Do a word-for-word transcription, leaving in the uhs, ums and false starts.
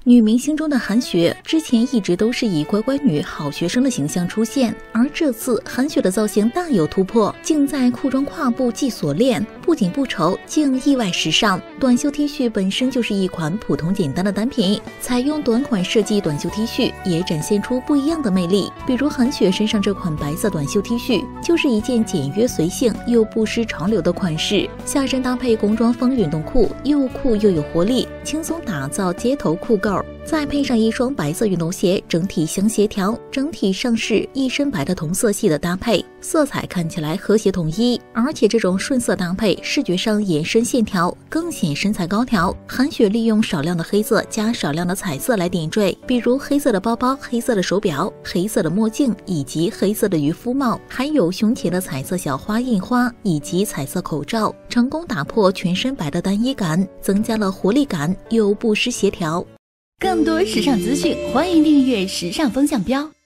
女明星中的韩雪之前一直都是以乖乖女、好学生的形象出现，而这次韩雪的造型大有突破，竟在裤装胯部系锁链，不紧不丑，竟意外时尚。短袖 T 恤本身就是一款普通简单的单品，采用短款设计短袖 T 恤也展现出不一样的魅力。比如韩雪身上这款白色短袖 T 恤，就是一件简约随性又不失潮流的款式，下身搭配工装风运动裤，又酷又有活力，轻松打造街头酷狗。再配上一双白色运动鞋，整体相协调，整体上是一身白的同色系的搭配，色彩看起来和谐统一，而且这种顺色搭配，视觉上延伸线条，更显身材高挑。韩雪利用少量的黑色加少量的彩色来点缀，比如黑色的包包、黑色的手表、黑色的墨镜以及黑色的渔夫帽，还有胸前的彩色小花印花以及彩色口罩，成功打破全身白的单一感，增加了活力感又不失协调。 更多时尚资讯，欢迎订阅时尚风向标。